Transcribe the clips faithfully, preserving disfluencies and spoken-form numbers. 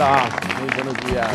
Hola, muy buenos días.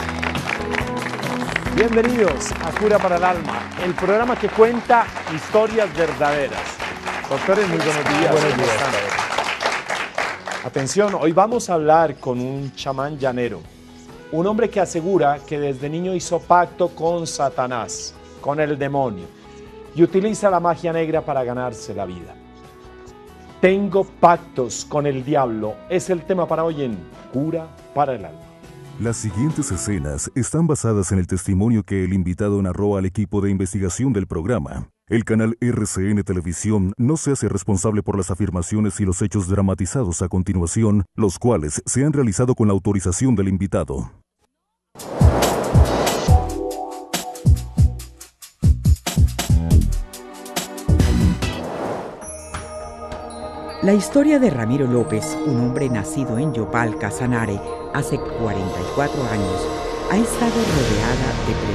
Bienvenidos a Cura para el Alma, el programa que cuenta historias verdaderas. Doctores, muy buenos días. Buenos días. Atención, hoy vamos a hablar con un chamán llanero, un hombre que asegura que desde niño hizo pacto con Satanás, con el demonio, y utiliza la magia negra para ganarse la vida. Tengo pactos con el diablo es el tema para hoy en Cura para el Alma. Las siguientes escenas están basadas en el testimonio que el invitado narró al equipo de investigación del programa. El canal R C N Televisión no se hace responsable por las afirmaciones y los hechos dramatizados a continuación, los cuales se han realizado con la autorización del invitado. La historia de Ramiro López, un hombre nacido en Yopal, Casanare, hace cuarenta y cuatro años, ha estado rodeada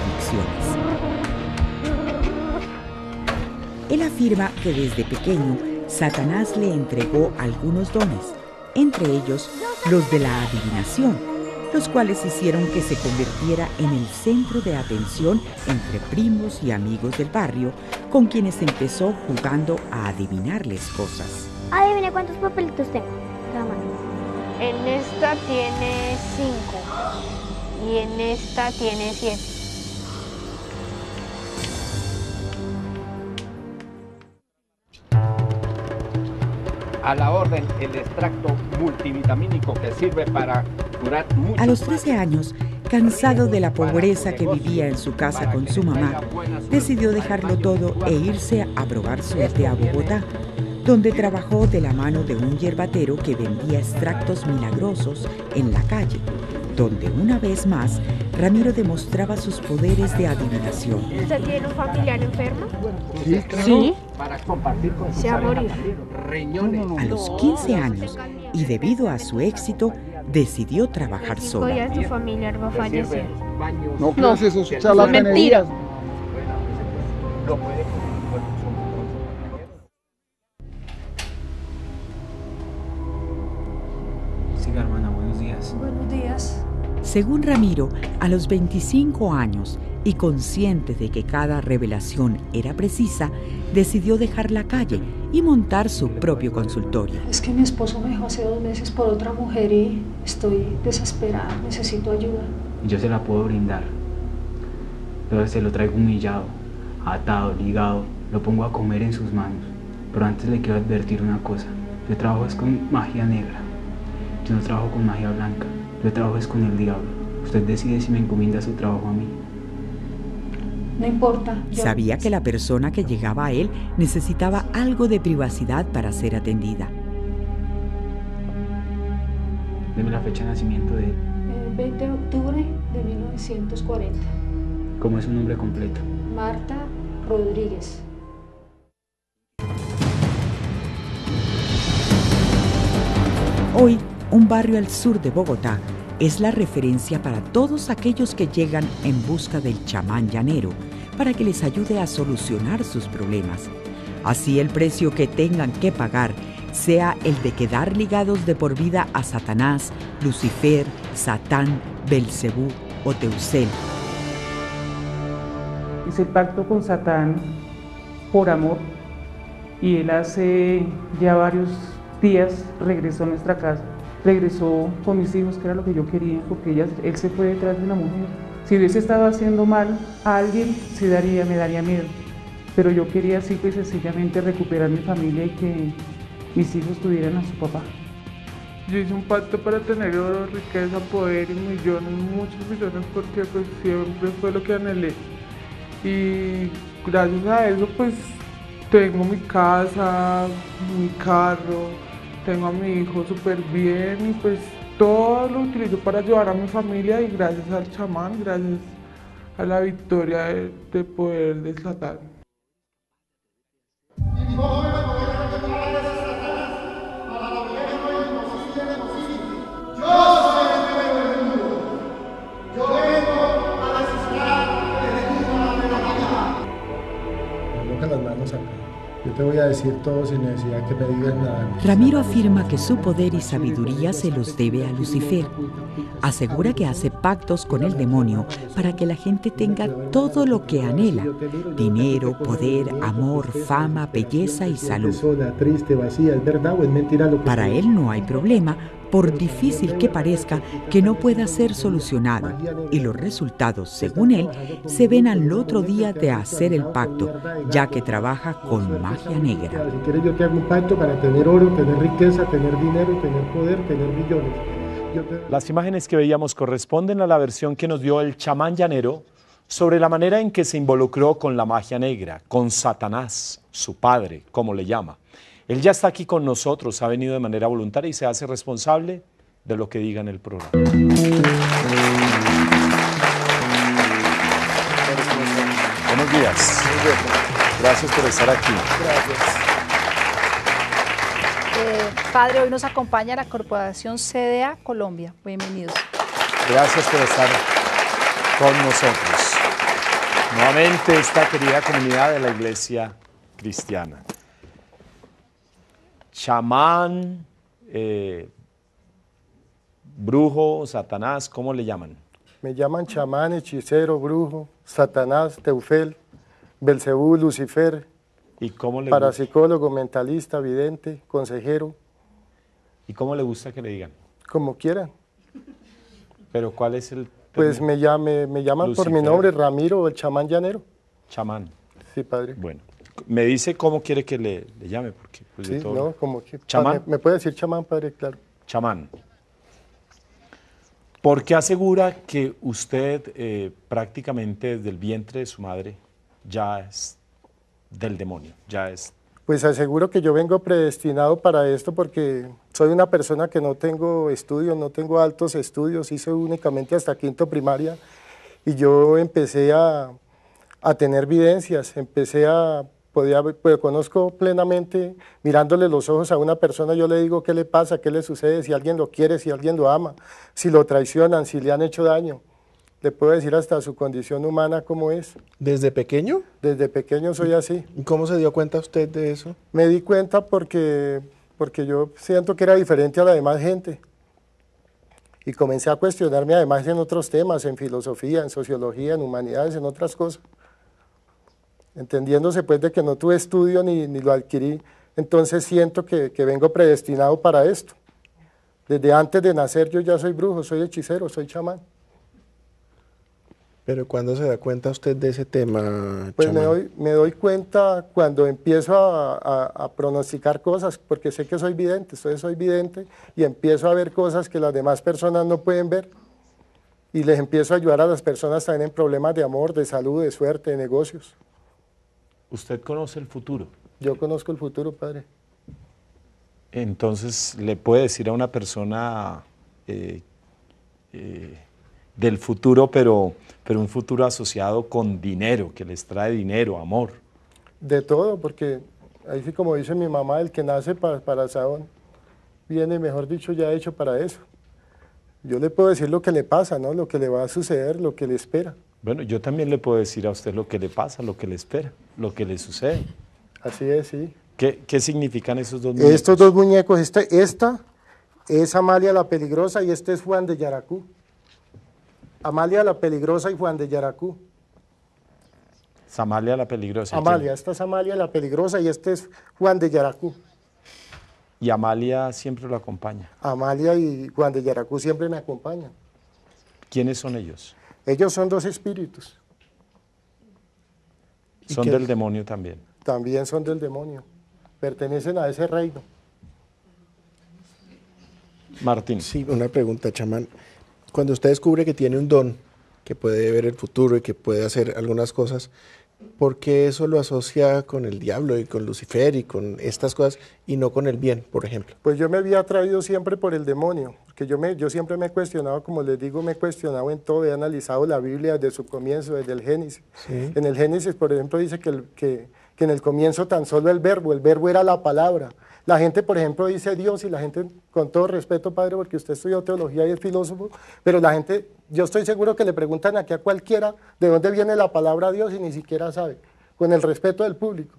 de predicciones. Él afirma que desde pequeño Satanás le entregó algunos dones, entre ellos los de la adivinación, los cuales hicieron que se convirtiera en el centro de atención entre primos y amigos del barrio, con quienes empezó jugando a adivinarles cosas. Adivine cuántos papelitos tengo. Toma. En esta tiene cinco y en esta tiene siete. A la orden, el extracto multivitamínico que sirve para curar muchos. A los trece años, cansado de la pobreza que vivía en su casa con su mamá, decidió dejarlo todo e irse a probar suerte a Bogotá, donde trabajó de la mano de un yerbatero que vendía extractos milagrosos en la calle, donde una vez más Ramiro demostraba sus poderes de adivinación. ¿Usted tiene un familiar enfermo? Sí, Sí. Para compartir con sus Se va a morir. riñones. A los quince años, y debido a su éxito, decidió trabajar Cinco sola. días su familiar va a fallecer. No, No, eso es mentira. Lo puede con Siga, hermana, buenos días. Buenos días. Según Ramiro, a los veinticinco años, y consciente de que cada revelación era precisa, decidió dejar la calle y montar su propio consultorio. Es que mi esposo me dejó hace dos meses por otra mujer y estoy desesperada, necesito ayuda. Yo se la puedo brindar, pero se lo traigo humillado, atado, ligado, lo pongo a comer en sus manos. Pero antes le quiero advertir una cosa, yo trabajo es con magia negra, yo no trabajo con magia blanca, yo trabajo es con el diablo. Usted decide si me encomienda su trabajo a mí. No importa. Yo... Sabía que la persona que llegaba a él necesitaba algo de privacidad para ser atendida. Deme la fecha de nacimiento de él. Eh, veinte de octubre de mil novecientos cuarenta. ¿Cómo es su nombre completo? Marta Rodríguez. Hoy, un barrio al sur de Bogotá es la referencia para todos aquellos que llegan en busca del chamán llanero para que les ayude a solucionar sus problemas. Así el precio que tengan que pagar sea el de quedar ligados de por vida a Satanás, Lucifer, Satán, Belcebú o Teusel. Hice el pacto con Satán por amor y él hace ya varios días regresó a nuestra casa. Regresó con mis hijos, que era lo que yo quería, porque ella, él se fue detrás de una mujer. Si hubiese estado haciendo mal a alguien, sí daría, me daría miedo. Pero yo quería simple y sencillamente recuperar mi familia y que mis hijos tuvieran a su papá. Yo hice un pacto para tener oro, riqueza, poder y millones, muchos millones, porque pues siempre fue lo que anhelé. Y gracias a eso pues tengo mi casa, mi carro, tengo a mi hijo súper bien y pues todo lo utilizo para ayudar a mi familia y gracias al chamán, gracias a la victoria de, de poder de Satán. Coloca las manos acá. Yo te voy a decir todo sin necesidad que me digas nada. Ramiro afirma que su poder y sabiduría se los debe a Lucifer. Asegura que hace pactos con el demonio para que la gente tenga todo lo que anhela: dinero, poder, amor, fama, belleza y salud. Para él no hay problema, por difícil que parezca, que no pueda ser solucionado, y los resultados, según él, se ven al otro día de hacer el pacto, ya que trabaja con magia negra. Si quieres yo te hago un pacto para tener oro, tener riqueza, tener dinero, tener poder, tener millones. Te... Las imágenes que veíamos corresponden a la versión que nos dio el chamán llanero sobre la manera en que se involucró con la magia negra, con Satanás, su padre, como le llama. Él ya está aquí con nosotros, ha venido de manera voluntaria y se hace responsable de lo que diga en el programa. Buenos días. Gracias por estar aquí. Gracias. Eh, padre, hoy nos acompaña la Corporación C D A Colombia. Bienvenidos. Gracias por estar con nosotros. Nuevamente esta querida comunidad de la Iglesia Cristiana. Chamán, eh, brujo, Satanás, ¿cómo le llaman? Me llaman chamán, hechicero, brujo, Satanás, Teufel, Belcebú, Lucifer. ¿Y cómo le parapsicólogo, mentalista, vidente, consejero. ¿Y cómo le gusta que le digan? Como quieran. ¿Pero cuál es el...? Pues me, llame, me llaman Lucifer. Por mi nombre, Ramiro, el chamán llanero. Chamán. Sí, padre. Bueno. Me dice cómo quiere que le, le llame, porque pues, sí, de todo... no, como que... ¿Chamán? Me, me puede decir chamán, padre, claro. Chamán. ¿Por qué asegura que usted eh, prácticamente desde el vientre de su madre ya es del demonio, ya es... Pues aseguro que yo vengo predestinado para esto porque soy una persona que no tengo estudios, no tengo altos estudios, hice únicamente hasta quinto primaria y yo empecé a, a tener vivencias, empecé a... Podía, pues conozco plenamente, mirándole los ojos a una persona, yo le digo qué le pasa, qué le sucede, si alguien lo quiere, si alguien lo ama, si lo traicionan, si le han hecho daño. Le puedo decir hasta su condición humana cómo es. ¿Desde pequeño? Desde pequeño soy así. ¿Y cómo se dio cuenta usted de eso? Me di cuenta porque, porque yo siento que era diferente a la demás gente. Y comencé a cuestionarme además en otros temas, en filosofía, en sociología, en humanidades, en otras cosas. Entendiéndose pues de que no tuve estudio ni, ni lo adquirí, entonces siento que, que vengo predestinado para esto. Desde antes de nacer yo ya soy brujo, soy hechicero, soy chamán. ¿Pero cuándo se da cuenta usted de ese tema, Pues chamán? me doy, me doy cuenta cuando empiezo a, a, a pronosticar cosas, porque sé que soy vidente, entonces soy vidente y empiezo a ver cosas que las demás personas no pueden ver. Y les empiezo a ayudar a las personas también en problemas de amor, de salud, de suerte, de negocios. ¿Usted conoce el futuro? Yo conozco el futuro, padre. Entonces, ¿le puede decir a una persona eh, eh, del futuro, pero, pero un futuro asociado con dinero, que les trae dinero, amor? De todo, porque ahí sí como dice mi mamá, el que nace para, para Saón, viene, mejor dicho, ya hecho para eso. Yo le puedo decir lo que le pasa, ¿no? Lo que le va a suceder, lo que le espera. Bueno, yo también le puedo decir a usted lo que le pasa, lo que le espera, lo que le sucede. Así es, sí. ¿Qué, qué significan esos dos muñecos? Estos dos muñecos, este, esta es Amalia la Peligrosa y este es Juan de Yaracú. Amalia la Peligrosa y Juan de Yaracú. Amalia la Peligrosa. Amalia, esta es Amalia la Peligrosa y este es Juan de Yaracú. Y Amalia siempre lo acompaña. Amalia y Juan de Yaracú siempre me acompañan. ¿Quiénes son ellos? Ellos son dos espíritus. Son del demonio también. También son del demonio. Pertenecen a ese reino. Martín. Sí, una pregunta, chamán. Cuando usted descubre que tiene un don, que puede ver el futuro y que puede hacer algunas cosas, ¿por qué eso lo asocia con el diablo y con Lucifer y con estas cosas y no con el bien, por ejemplo? Pues yo me había atraído siempre por el demonio, porque yo, me, yo siempre me he cuestionado, como les digo, me he cuestionado en todo, he analizado la Biblia desde su comienzo, desde el Génesis. Sí. En el Génesis, por ejemplo, dice que, el, que, que en el comienzo tan solo el verbo, el verbo era la palabra. La gente, por ejemplo, dice Dios y la gente, con todo respeto, padre, porque usted estudió teología y es filósofo, pero la gente, yo estoy seguro que le preguntan aquí a cualquiera de dónde viene la palabra Dios y ni siquiera sabe, con el respeto del público.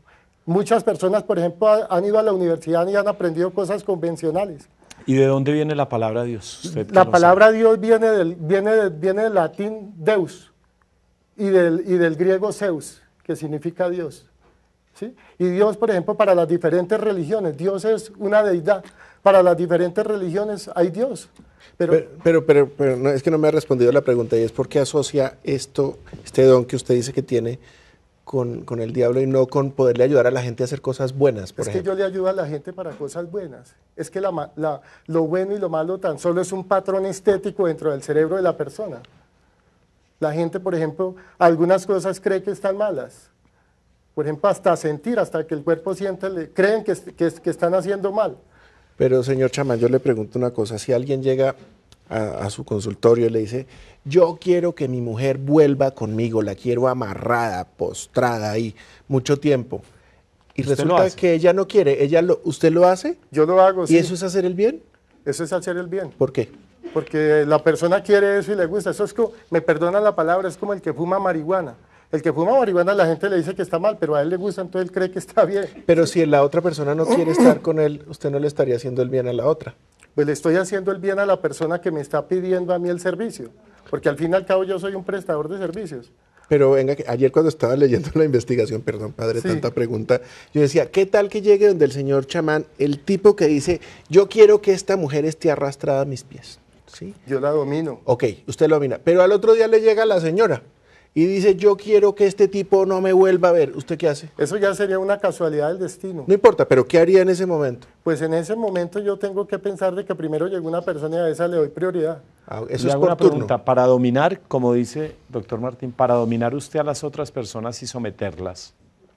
Muchas personas, por ejemplo, han ido a la universidad y han aprendido cosas convencionales. ¿Y de dónde viene la palabra Dios? Usted La palabra Dios viene del, viene, del, viene del latín Deus y del, y del griego Zeus, que significa Dios. ¿Sí? Y Dios, por ejemplo, para las diferentes religiones, Dios es una deidad. Para las diferentes religiones hay Dios. Pero, pero, pero, pero, pero no, es que no me ha respondido la pregunta, y es por qué asocia esto, este don que usted dice que tiene, Con, con el diablo y no con poderle ayudar a la gente a hacer cosas buenas, por es ejemplo. que yo le ayudo a la gente para cosas buenas. Es que la, la, lo bueno y lo malo tan solo es un patrón estético dentro del cerebro de la persona. La gente, por ejemplo, algunas cosas cree que están malas. Por ejemplo, hasta sentir, hasta que el cuerpo siente, le, creen que, que, que están haciendo mal. Pero, señor chamán, yo le pregunto una cosa. Si alguien llega a, a su consultorio y le dice, yo quiero que mi mujer vuelva conmigo, la quiero amarrada, postrada ahí, mucho tiempo, y resulta que ella no quiere, ella lo, ¿usted lo hace? Yo lo hago, sí. ¿Y eso es hacer el bien? Eso es hacer el bien. ¿Por qué? Porque la persona quiere eso y le gusta. Eso es como, me perdonan la palabra, es como el que fuma marihuana. El que fuma marihuana, la gente le dice que está mal, pero a él le gusta, entonces él cree que está bien. Pero si la otra persona no quiere estar con él, usted no le estaría haciendo el bien a la otra. Pues le estoy haciendo el bien a la persona que me está pidiendo a mí el servicio, porque al fin y al cabo yo soy un prestador de servicios. Pero venga, que ayer cuando estaba leyendo la investigación, perdón padre, sí. tanta pregunta, yo decía, ¿qué tal que llegue donde el señor chamán, el tipo que dice, yo quiero que esta mujer esté arrastrada a mis pies? ¿Sí? Yo la domino. Ok, usted lo domina, pero al otro día le llega la señora y dice, yo quiero que este tipo no me vuelva a ver. ¿Usted qué hace? Eso ya sería una casualidad del destino. No importa, pero ¿qué haría en ese momento? Pues en ese momento yo tengo que pensar de que primero llegó una persona y a esa le doy prioridad. Ah, eso le es hago por una turno. Pregunta, para dominar, como dice doctor Martín, para dominar usted a las otras personas y someterlas,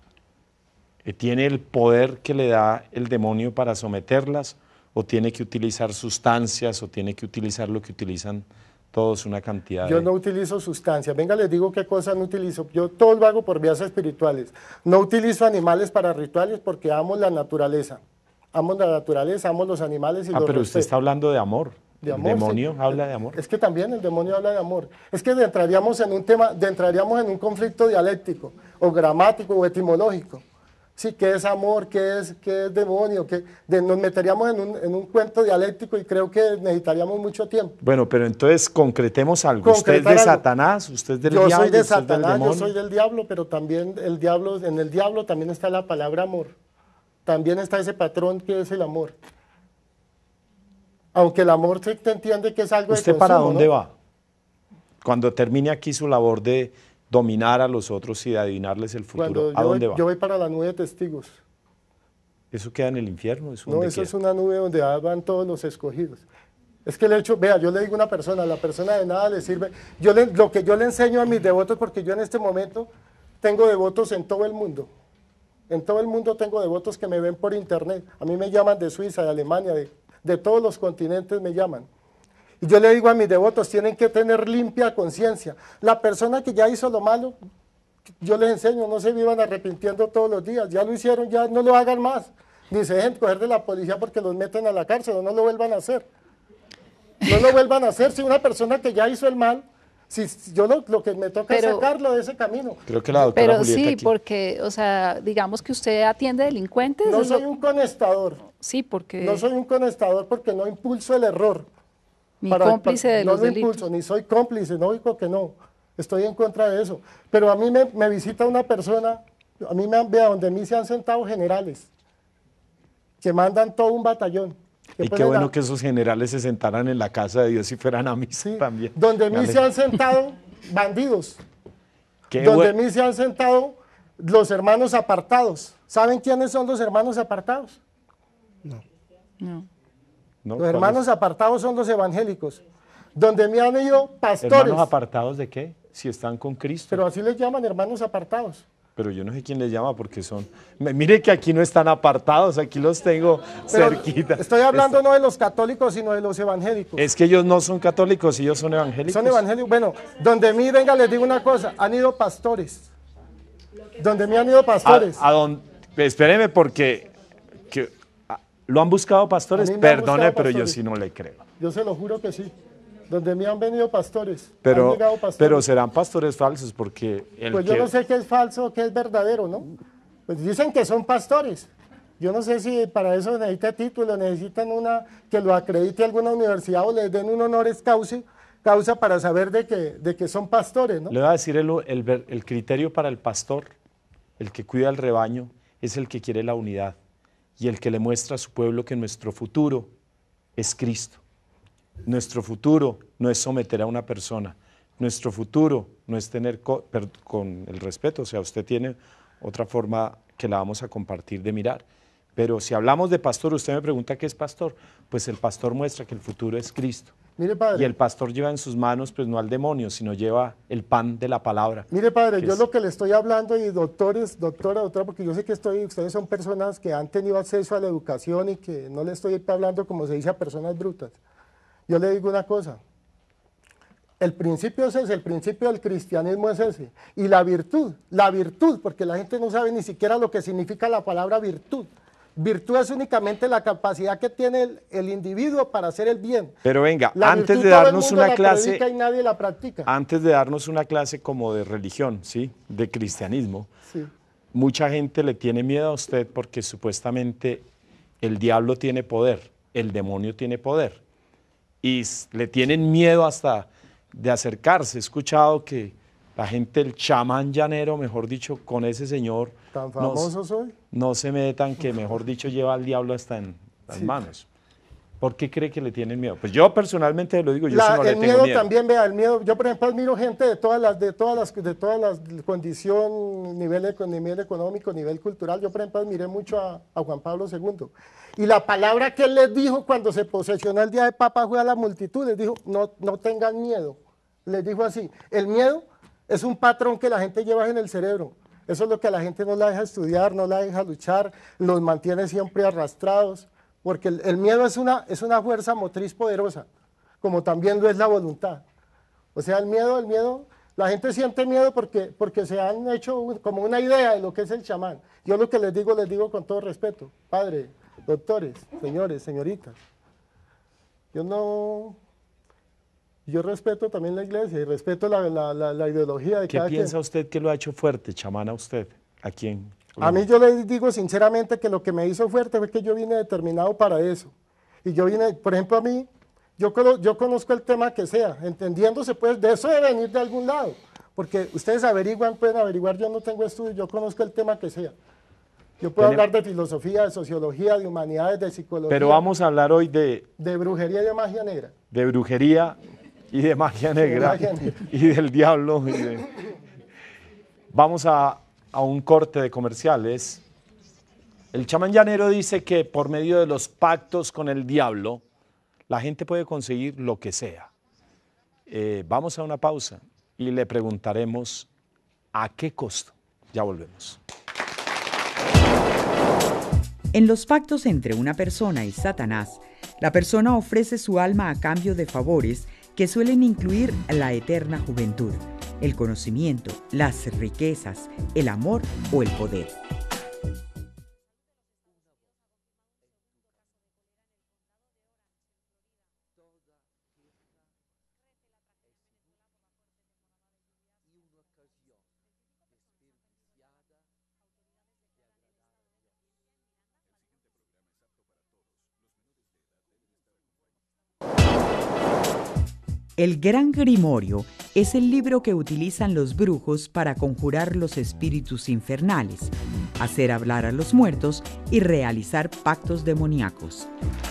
¿tiene el poder que le da el demonio para someterlas o tiene que utilizar sustancias o tiene que utilizar lo que utilizan todos, una cantidad Yo de... no utilizo sustancias. Venga, les digo qué cosas no utilizo. Yo todo lo hago por vías espirituales. No utilizo animales para rituales porque amo la naturaleza. Amo la naturaleza, amo los animales y ah, los pero usted respeto. está hablando de amor. De amor, ¿El demonio sí. habla de amor? Es que también el demonio habla de amor. Es que entraríamos en un tema, entraríamos en un conflicto dialéctico, o gramático, o etimológico. Sí, ¿qué es amor? ¿Qué es, qué es demonio? ¿Qué? De, nos meteríamos en un, en un cuento dialéctico y creo que necesitaríamos mucho tiempo. Bueno, pero entonces concretemos algo. ¿Usted es de algo. Satanás? ¿Usted es del yo diablo? Soy de ¿Usted es del Satanás, yo demonio? soy del diablo, pero también el diablo, en el diablo también está la palabra amor. También está ese patrón que es el amor. Aunque el amor se te entiende que es algo de ¿Usted consumo, para dónde ¿no? va? Cuando termine aquí su labor de dominar a los otros y de adivinarles el futuro, Cuando ¿a yo dónde voy, va? Yo voy para la nube de testigos. ¿Eso queda en el infierno? ¿Eso No, dónde eso queda? es una nube donde van todos los escogidos. Es que el hecho, vea, yo le digo a una persona, a la persona de nada le sirve. Yo le, lo que yo le enseño a mis devotos, porque yo en este momento tengo devotos en todo el mundo. En todo el mundo tengo devotos que me ven por internet. A mí me llaman de Suiza, de Alemania, de, de todos los continentes me llaman. Y yo le digo a mis devotos, tienen que tener limpia conciencia. La persona que ya hizo lo malo, yo les enseño, no se vivan arrepintiendo todos los días. Ya lo hicieron, ya no lo hagan más. Ni se dejen coger de la policía porque los meten a la cárcel, o no lo vuelvan a hacer. No lo vuelvan a hacer. Si una persona que ya hizo el mal, si yo lo, lo que me toca Pero- es sacarlo de ese camino. Creo que la doctora Pero Julieta sí, aquí- porque, o sea, digamos que usted atiende delincuentes. No es lo- soy un conestador. Sí, porque... No soy un conestador porque no impulso el error. Ni cómplice de no los lo delitos. impulso, ni soy cómplice, no digo que no. Estoy en contra de eso. Pero a mí me, me visita una persona, a mí me han, vea, donde a mí se han sentado generales que mandan todo un batallón. que Y qué ponen bueno a- que esos generales se sentaran en la casa de Dios y fueran a misa también. Donde a Me mí se alegra. han sentado bandidos. Qué donde a buen- mí se han sentado los hermanos apartados. ¿Saben quiénes son los hermanos apartados? No. ¿No? Los ¿Cuáles? hermanos apartados son los evangélicos. Donde me han ido pastores. ¿Hermanos apartados de qué? Si están con Cristo. Pero así les llaman hermanos apartados. Pero yo no sé quién les llama porque son... Me- Mire que aquí no están apartados, aquí los tengo Pero cerquita. estoy hablando no de los católicos, sino de los evangélicos. Es que ellos no son católicos, ellos son evangélicos. Son evangélicos. Bueno, donde mí, venga, les digo una cosa, han ido pastores. Donde mí han ido pastores. A, a don- espéreme porque que, a- lo han buscado pastores, A mí me han perdone, buscado pero yo pastores. sí no le creo. Yo se lo juro que sí. Donde mí han venido pastores. han Pero, llegado pastores. pero serán pastores falsos porque el Pues yo que- no sé qué es falso, qué es verdadero, ¿no? Pues dicen que son pastores. Yo no sé si para eso necesita título, necesitan una que lo acredite alguna universidad o les den un honoris causa, causa para saber de que, de que son pastores, ¿no? Le voy a decir el, el, el criterio para el pastor, el que cuida el rebaño, es el que quiere la unidad y el que le muestra a su pueblo que nuestro futuro es Cristo. Nuestro futuro no es someter a una persona, nuestro futuro no es tener, co per, con el respeto, o sea, usted tiene otra forma que la vamos a compartir de mirar. Pero si hablamos de pastor, usted me pregunta qué es pastor, pues el pastor muestra que el futuro es Cristo. Mire, padre. Y el pastor lleva en sus manos, pues no al demonio, sino lleva el pan de la palabra. Mire, padre, yo es... lo que le estoy hablando, y doctores, doctora, doctora, porque yo sé que estoy, ustedes son personas que han tenido acceso a la educación y que no le estoy hablando, como se dice, a personas brutas. Yo le digo una cosa, el principio es ese, el principio del cristianismo es ese, y la virtud, la virtud, porque la gente no sabe ni siquiera lo que significa la palabra virtud. Virtud es únicamente la capacidad que tiene el, el individuo para hacer el bien. Pero venga, la antes virtud, de darnos todo el mundo una la clase, predica y nadie la practica. Antes de darnos una clase como de religión, ¿sí? De cristianismo, sí. Mucha gente le tiene miedo a usted porque supuestamente el diablo tiene poder, el demonio tiene poder, y le tienen miedo hasta de acercarse. He escuchado que la gente, el chamán llanero, mejor dicho, con ese señor, ¿tan famoso no, soy? No se metan, que mejor dicho lleva al diablo hasta en las sí. manos. ¿Por qué cree que le tienen miedo? Pues yo personalmente lo digo, yo la, sí no le el tengo miedo. miedo. También, vea, el miedo, yo por ejemplo admiro gente de todas las, de todas las, de todas las condición, nivel, nivel económico, nivel cultural. Yo por ejemplo admiré mucho a, a Juan Pablo segundo. Y la palabra que él les dijo cuando se posesionó el día de Papa fue a la multitud, les dijo, no, no tengan miedo. Les dijo así, el miedo es un patrón que la gente lleva en el cerebro. Eso es lo que a la gente no la deja estudiar, no la deja luchar, los mantiene siempre arrastrados, porque el, el miedo es una, es una fuerza motriz poderosa, como también lo es la voluntad. O sea, el miedo, el miedo, la gente siente miedo porque, porque se han hecho un, como una idea de lo que es el chamán. Yo lo que les digo, les digo con todo respeto, padre, doctores, señores, señoritas, yo no... Yo respeto también la iglesia y respeto la, la, la, la ideología de ¿Qué cada piensa quien. usted que lo ha hecho fuerte, chamán, a usted? ¿A quién? A mí yo le digo sinceramente que lo que me hizo fuerte fue que yo vine determinado para eso. Y yo vine, por ejemplo, a mí, yo, yo conozco el tema que sea, entendiéndose pues, de eso debe venir de algún lado. Porque ustedes averiguan, pueden averiguar, yo no tengo estudio, yo conozco el tema que sea. Yo puedo Tenemos... hablar de filosofía, de sociología, de humanidades, de psicología. Pero vamos a hablar hoy de... De brujería y de magia negra. De brujería y de magia negra, de magia negra. Y del diablo. Y de... Vamos a, a un corte de comerciales. El chamán llanero dice que por medio de los pactos con el diablo, la gente puede conseguir lo que sea. Eh, vamos a una pausa y le preguntaremos a qué costo. Ya volvemos. En los pactos entre una persona y Satanás, la persona ofrece su alma a cambio de favores que suelen incluir la eterna juventud, el conocimiento, las riquezas, el amor o el poder. El Gran Grimorio es el libro que utilizan los brujos para conjurar los espíritus infernales, hacer hablar a los muertos y realizar pactos demoníacos.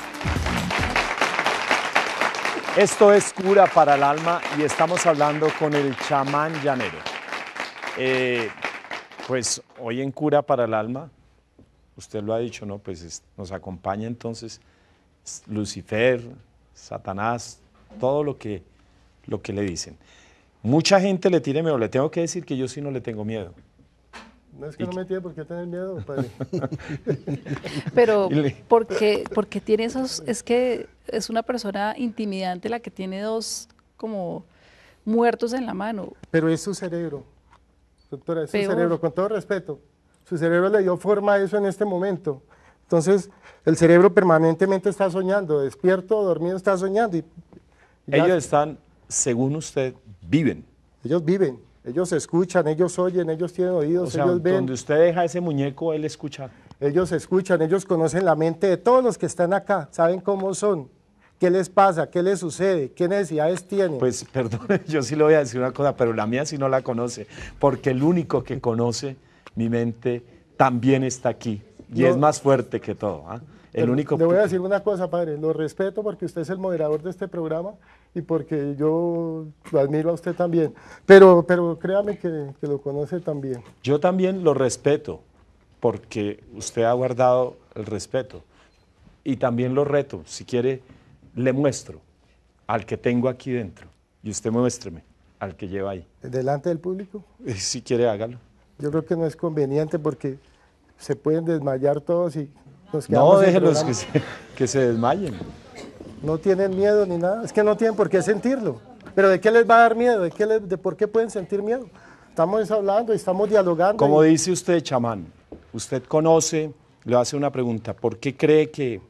Esto es Cura para el Alma y estamos hablando con el chamán llanero. Eh, pues hoy en Cura para el Alma, usted lo ha dicho, ¿no? Pues es, nos acompaña entonces Lucifer, Satanás, todo lo que, lo que le dicen. Mucha gente le tiene miedo, le tengo que decir que yo sí no le tengo miedo. No es que y no me tiene por qué tener miedo, padre. Pero, ¿por qué, porque tiene esos, es que es una persona intimidante la que tiene dos como muertos en la mano. Pero es su cerebro, doctora, es Peor. su cerebro, con todo respeto. Su cerebro le dio forma a eso en este momento. Entonces, el cerebro permanentemente está soñando, despierto, dormido, está soñando. Y, y Ellos están, según usted, viven. Ellos viven. Ellos escuchan, ellos oyen, ellos tienen oídos, O sea, ellos ven. donde usted deja ese muñeco, él escucha. Ellos escuchan, ellos conocen la mente de todos los que están acá, saben cómo son, qué les pasa, qué les sucede, qué necesidades tienen. Pues perdone, yo sí le voy a decir una cosa, pero la mía sí no la conoce, porque el único que conoce mi mente también está aquí y No. es más fuerte que todo. ¿ah? El Pero único le voy a que- decir una cosa, padre, lo respeto porque usted es el moderador de este programa y porque yo lo admiro a usted también, pero, pero créame que, que lo conoce también. Yo también lo respeto, porque usted ha guardado el respeto. Y también lo reto, si quiere, le muestro al que tengo aquí dentro. Y usted muéstreme al que lleva ahí. Delante del público, Y si quiere, hágalo. yo creo que no es conveniente porque se pueden desmayar todos y nos quedamos No, sin déjelos programa. que se, que se desmayen. No tienen miedo ni nada, es que no tienen por qué sentirlo. Pero ¿de qué les va a dar miedo? ¿De, qué les- de por qué pueden sentir miedo? Estamos hablando y estamos dialogando. Como y- dice usted, chamán, usted conoce, le hace una pregunta, ¿por qué cree que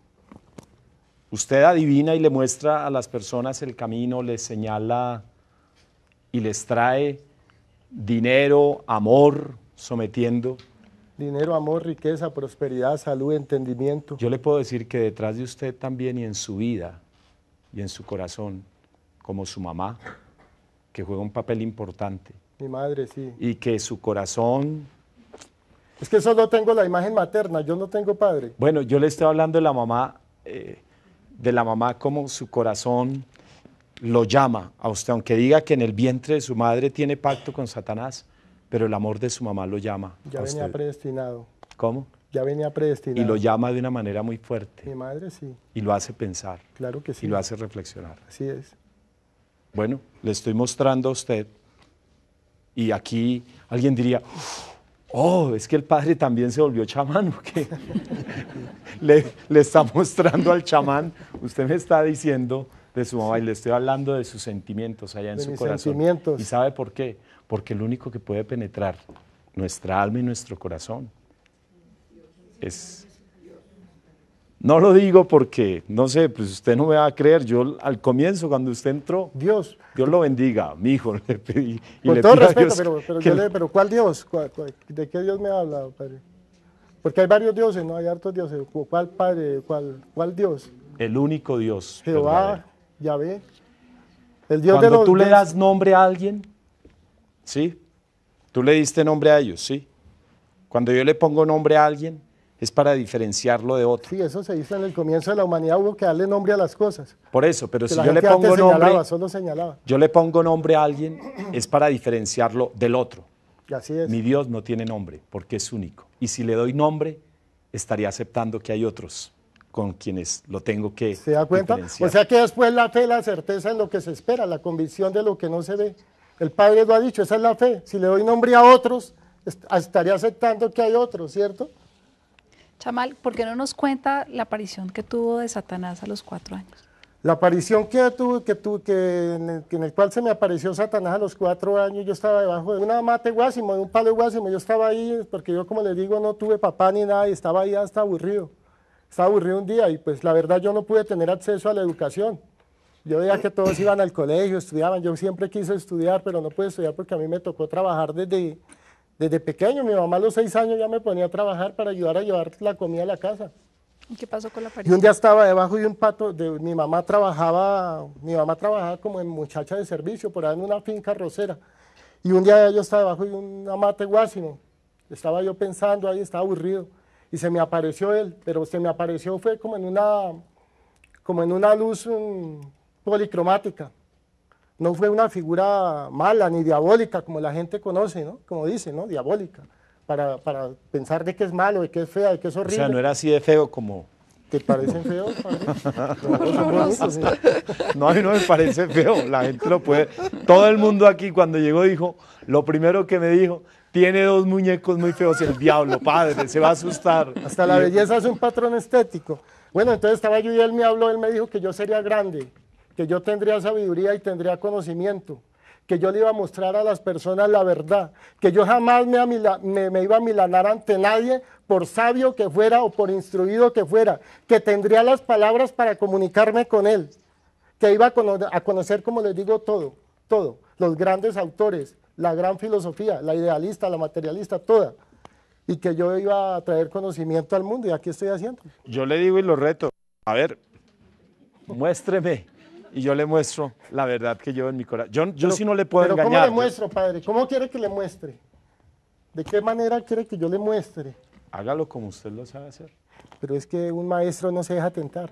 usted adivina y le muestra a las personas el camino, les señala y les trae dinero, amor, sometiendo? Dinero, amor, riqueza, prosperidad, salud, entendimiento. Yo le puedo decir que detrás de usted también y en su vida y en su corazón, como su mamá, que juega un papel importante, Mi madre, sí. y que su corazón... Es que solo tengo la imagen materna, yo no tengo padre. Bueno, yo le estoy hablando de la mamá, eh, de la mamá como su corazón lo llama a usted, aunque diga que en el vientre de su madre tiene pacto con Satanás, pero el amor de su mamá lo llama Ya a venía usted. predestinado. ¿Cómo? Ya venía predestinado. Y lo llama de una manera muy fuerte, Mi madre, sí. y lo hace pensar, Claro que sí. y lo hace reflexionar. Así es. Bueno, le estoy mostrando a usted, y aquí alguien diría, oh, es que el padre también se volvió chamán, ¿o qué? le, le está mostrando al chamán, usted me está diciendo de su mamá, y le estoy hablando de sus sentimientos allá en De su mis corazón. sentimientos. ¿Y sabe por qué? Porque el único que puede penetrar nuestra alma y nuestro corazón es... No lo digo porque, no sé, pues usted no me va a creer. Yo al comienzo, cuando usted entró, Dios, Dios lo bendiga, mi hijo, le pedí. Y con le todo pido a respeto, Dios pero, pero, que yo lo- le- pero ¿cuál Dios? ¿Cuál- cuál- ¿De qué Dios me ha hablado, padre? Porque hay varios dioses, ¿no? Hay hartos dioses. ¿Cuál padre? ¿Cuál, cuál Dios? el único Dios. Jehová, verdadero. Yahvé. El Dios de Cuando los tú le de- das nombre a alguien, ¿sí? Tú le diste nombre a ellos, ¿sí? Cuando yo le pongo nombre a alguien, es para diferenciarlo de otro. Sí, eso se hizo en el comienzo de la humanidad, hubo que darle nombre a las cosas. Por eso, pero Que si la yo le gente antes pongo nombre, señalaba, solo señalaba. yo le pongo nombre a alguien, es para diferenciarlo del otro. Y así es. Mi Dios no tiene nombre, porque es único. Y si le doy nombre, estaría aceptando que hay otros con quienes lo tengo que ¿Se da cuenta? diferenciar. O sea que después la fe, la certeza en lo que se espera, la convicción de lo que no se ve. El Padre lo ha dicho, esa es la fe. Si le doy nombre a otros, est- estaría aceptando que hay otros, ¿cierto? Chamal, ¿por qué no nos cuenta la aparición que tuvo de Satanás a los cuatro años? La aparición que tuve, que tuve, que en, el, que en el cual se me apareció Satanás a los cuatro años, yo estaba debajo de una mate guásimo, de un palo de guásimo, yo estaba ahí, porque yo como les digo, no tuve papá ni nada, y estaba ahí hasta aburrido. Estaba aburrido un día, y pues la verdad yo no pude tener acceso a la educación. Yo veía que todos iban al colegio, estudiaban, yo siempre quise estudiar, pero no pude estudiar porque a mí me tocó trabajar desde, desde pequeño. Mi mamá a los seis años ya me ponía a trabajar para ayudar a llevar la comida a la casa. ¿Y qué pasó con la Y aparición? un día estaba debajo de un pato, de, mi mamá trabajaba, mi mamá trabajaba como en muchacha de servicio, por ahí en una finca arrocera. Y un día yo estaba debajo de una mate guásimo, estaba yo pensando ahí, estaba aburrido, y se me apareció él, pero se me apareció fue como en una, como en una luz um, policromática. No fue una figura mala ni diabólica como la gente conoce, ¿no? Como dice, ¿no? Diabólica. Para, para pensar de que es malo, de que es fea, de que es O horrible. sea, no era así de feo como... ¿Te parecen feos, padre? No, son bonitos, sí. No, a mí no me parece feo, la gente lo puede... Todo el mundo aquí cuando llegó dijo, lo primero que me dijo, tiene dos muñecos muy feos, el diablo, padre, se va a asustar. Hasta la belleza es un patrón estético. Bueno, entonces estaba yo y él me habló, él me dijo que yo sería grande, que yo tendría sabiduría y tendría conocimiento, que yo le iba a mostrar a las personas la verdad, que yo jamás me, amila- me, me iba a milanar ante nadie por sabio que fuera o por instruido que fuera, que tendría las palabras para comunicarme con él, que iba a, cono- a conocer, como les digo, todo, todo, los grandes autores, la gran filosofía, la idealista, la materialista, toda. Y que yo iba a traer conocimiento al mundo y aquí estoy haciendo. Yo le digo y lo reto, a ver, muéstreme y yo le muestro la verdad que llevo en mi corazón. Yo, yo sí no le puedo pero engañar. ¿cómo le muestro, padre? ¿Cómo quiere que le muestre? ¿De qué manera quiere que yo le muestre? Hágalo como usted lo sabe hacer. Pero es que un maestro no se deja tentar.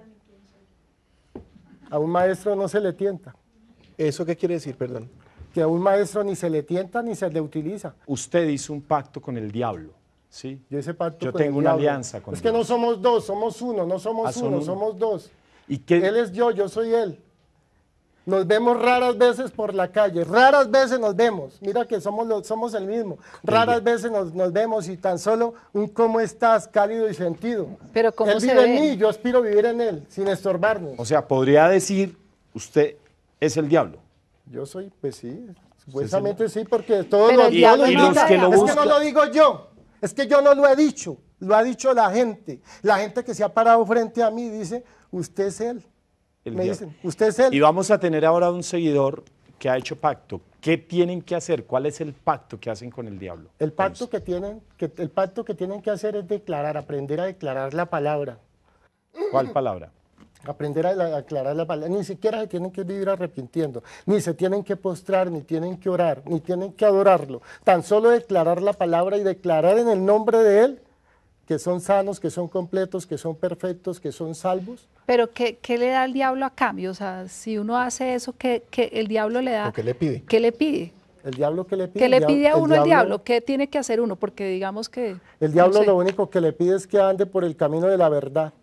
A un maestro no se le tienta. ¿Eso qué quiere decir, perdón? Que a un maestro ni se le tienta ni se le utiliza. Usted hizo un pacto con el diablo, ¿sí? Yo hice pacto Yo con tengo el una diablo. alianza con Es que Dios. no somos dos, somos uno, no somos Ah, son uno, uno. somos dos. ¿Y qué? Él es yo, yo soy él. Nos vemos raras veces por la calle, raras veces nos vemos. Mira que somos, los, somos el mismo. Raras veces nos, nos vemos y tan solo un cómo estás, cálido y sentido. Pero ¿cómo él se vive ve? en mí, yo aspiro vivir en él, sin estorbarnos. O sea, podría decir, usted es el diablo. Yo soy, pues sí, supuestamente sí, porque todos Pero los, el diablo todos no los- lo es que busca. no lo digo yo, es que yo no lo he dicho, lo ha dicho la gente. La gente que se ha parado frente a mí dice, usted es él. El Me diablo. dicen, usted es él. Y vamos a tener ahora un seguidor que ha hecho pacto. ¿Qué tienen que hacer? ¿Cuál es el pacto que hacen con el diablo? El pacto que tienen, que, el pacto que tienen que hacer es declarar, aprender a declarar la palabra. ¿Cuál palabra? Aprender a, la- a declarar la palabra. Ni siquiera se tienen que vivir arrepintiendo, ni se tienen que postrar, ni tienen que orar, ni tienen que adorarlo. Tan solo declarar la palabra y declarar en el nombre de Él que son sanos, que son completos, que son perfectos, que son salvos. Pero ¿qué, qué le da el diablo a cambio? O sea, si uno hace eso, ¿qué, qué el diablo le da? ¿O qué le pide? ¿Qué le pide? El diablo que le pide. ¿Qué le el pide a diablo- uno el diablo? ¿Qué tiene que hacer uno? Porque digamos que... El diablo no sé. lo único que le pide es que ande por el camino de la verdad.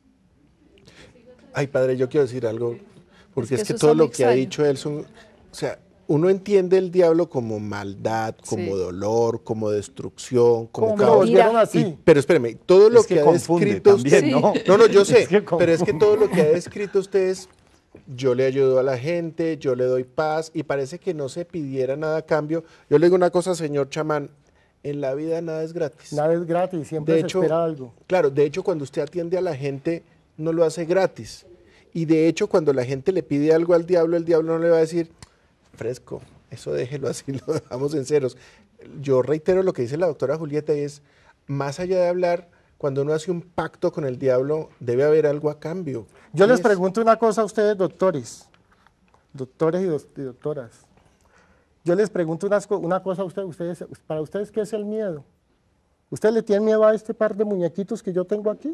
Ay, padre, yo quiero decir algo, porque Es es que que, eso todo está lo muy que ha extraño. dicho él son, o sea, uno entiende el diablo como maldad, como Sí. dolor, como destrucción, como Como caos. mentira. Volvieron así. Y- pero espéreme, todo lo Es que que, ha confunde descrito también, usted, ¿no? no, no, yo sé, Es que pero es que confunde. todo lo que ha descrito usted es, yo le ayudo a la gente, yo le doy paz, y parece que no se pidiera nada a cambio. Yo le digo una cosa, señor chamán, en la vida nada es gratis. Nada es gratis, siempre De se hecho, espera algo. claro, de hecho, cuando usted atiende a la gente, no lo hace gratis. Y de hecho, cuando la gente le pide algo al diablo, el diablo no le va a decir, fresco, eso déjelo así, lo dejamos en ceros. Yo reitero lo que dice la doctora Julieta, y es, más allá de hablar, cuando uno hace un pacto con el diablo, debe haber algo a cambio. Yo ¿Qué les es? pregunto una cosa a ustedes, doctores, doctores y, doc- y doctoras. Yo les pregunto unas co- una cosa a ustedes, ustedes, para ustedes, ¿qué es el miedo? ¿Ustedes le tienen miedo a este par de muñequitos que yo tengo aquí?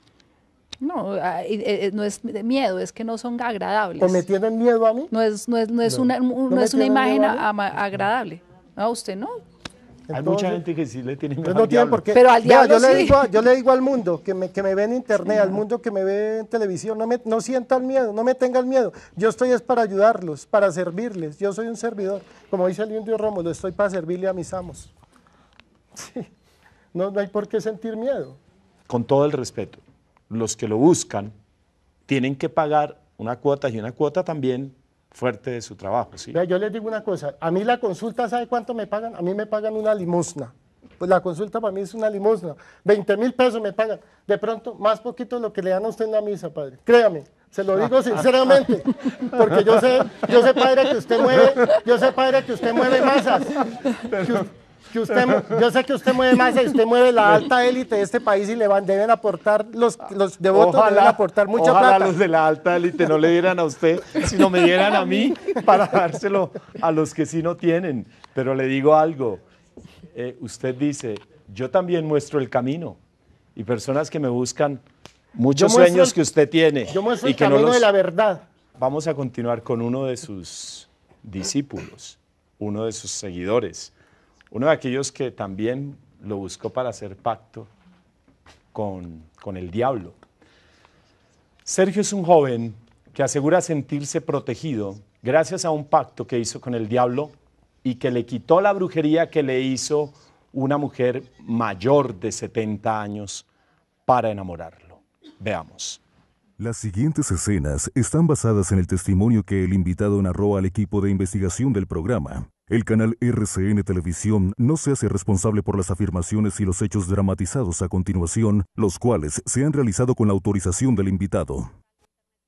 No, ah, eh, eh, no es de miedo, es que no son agradables. ¿O me tienen miedo a mí? No es, no es, no es No. una, ¿No no me es una tienen imagen miedo a mí? ama- agradable. A usted no. Hay Entonces, mucha gente que sí le tiene miedo Pues no al tienen diablo. por qué. Pero al Vea, diablo yo, le sí. digo, a- yo le digo al mundo que me, que me ve en internet, al mundo que me ve en televisión, no, me, no sientan miedo, no me tengan miedo. Yo estoy es para ayudarlos, para servirles. Yo soy un servidor. Como dice el indio Rómulo, estoy para servirle a mis amos. Sí. No, no hay por qué sentir miedo. Con todo el respeto, los que lo buscan tienen que pagar una cuota y una cuota también fuerte de su trabajo, ¿sí? Vea, yo les digo una cosa, a mí la consulta, ¿sabe cuánto me pagan? A mí me pagan una limosna. Pues la consulta para mí es una limosna. veinte mil pesos me pagan. De pronto, más poquito de lo que le dan a usted en la misa, padre. Créame, se lo digo sinceramente. Porque yo sé, yo sé, padre, que usted mueve, yo sé, padre, que usted mueve masas. Que, u- que usted, mu- yo sé que usted mueve masas y usted mueve la alta élite de este país y le van, deben aportar, los, los devotos deben aportar mucha ojalá plata. los de la alta élite no le dieran a usted, sino me dieran a mí para dárselo a los que sí no tienen. Pero le digo algo, eh, usted dice, yo también muestro el camino, y personas que me buscan muchos Yo muestro sueños el- que usted tiene Yo muestro y el que no camino los... de la verdad. Vamos a continuar con uno de sus discípulos, uno de sus seguidores, uno de aquellos que también lo buscó para hacer pacto con, con el diablo. Sergio es un joven que asegura sentirse protegido gracias a un pacto que hizo con el diablo y que le quitó la brujería que le hizo una mujer mayor de setenta años para enamorarlo. Veamos. Las siguientes escenas están basadas en el testimonio que el invitado narró al equipo de investigación del programa. El canal R C N Televisión no se hace responsable por las afirmaciones y los hechos dramatizados a continuación, los cuales se han realizado con la autorización del invitado.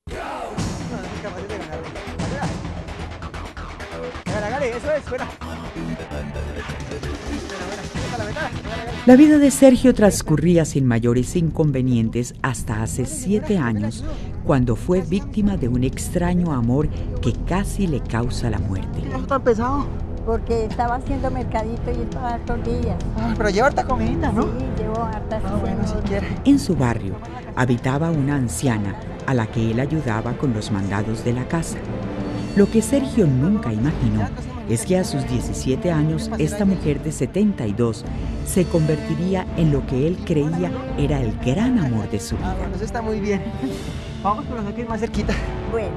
Hágale, hágale, eso es, fuera. La vida de Sergio transcurría sin mayores inconvenientes hasta hace siete años, cuando fue víctima de un extraño amor que casi le causa la muerte. ¿Qué es tan pesado? Porque estaba haciendo mercadito y estaba hartos días. Ah, pero lleva harta comida, ¿no? Sí, llevo harta. Ah, bueno, si quiere. En su barrio habitaba una anciana a la que él ayudaba con los mandados de la casa. Lo que Sergio nunca imaginó es que a sus diecisiete años esta mujer de setenta y dos se convertiría en lo que él creía era el gran amor de su vida. Ah, bueno, eso está muy bien. Vamos por aquí más cerquita. Bueno.